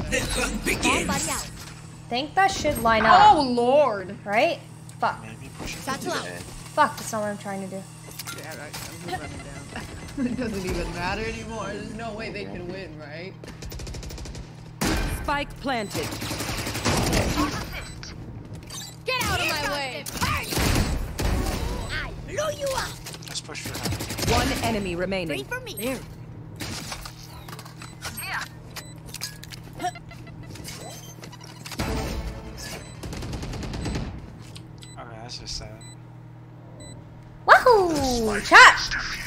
The hunt begins. Think that should line up. Oh lord! Right? Fuck. Maybe push it Satchel out. Fuck, that's not what I'm trying to do. Yeah, right. I'm just running down. It doesn't even matter anymore. There's no way they can win, right? Spike planted. Get out of my way! I blew you up! Let's push for him. One enemy remaining. Wait for me. There. Okay, that's just sad. Wahoo! Chat!